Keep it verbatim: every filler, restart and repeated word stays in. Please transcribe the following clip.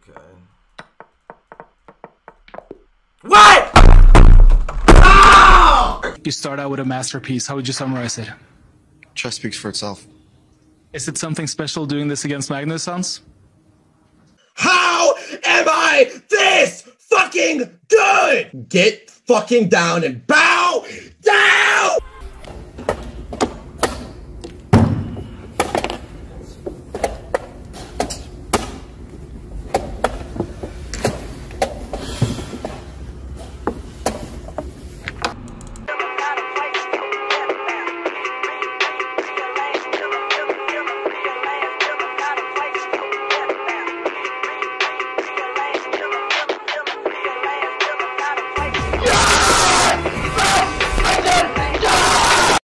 Okay. What? Oh! You start out with a masterpiece. How would you summarize it? Chess speaks for itself. Is it something special doing this against Magnus, Hans? How am I this fucking good? Get fucking down and bow down!